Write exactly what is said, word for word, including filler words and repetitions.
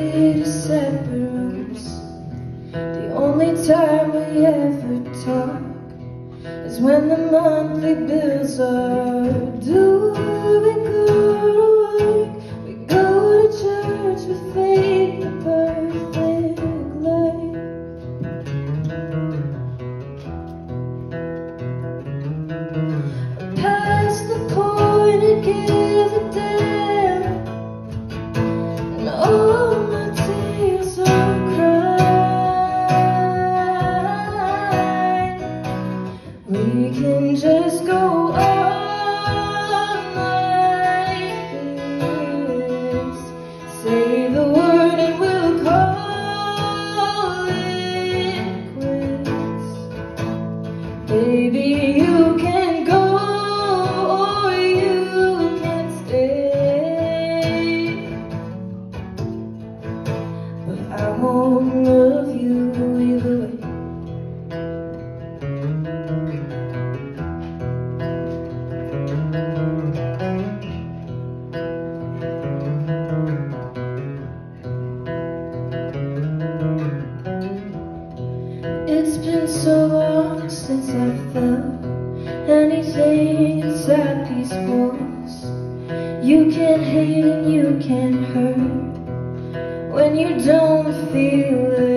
split to separate rooms. The only time we ever talk is when the monthly bills are due. We go to work, we go to church, we fake the birthday light. Past the point to give a damn, and all my tears are crying. We can just go on like this. Say the word and we'll call it quits. Baby, you can go or you can stay, but I won't love you either way. It's been so long since I felt anything inside these walls. You can't hate and you can't hurt when you don't feel it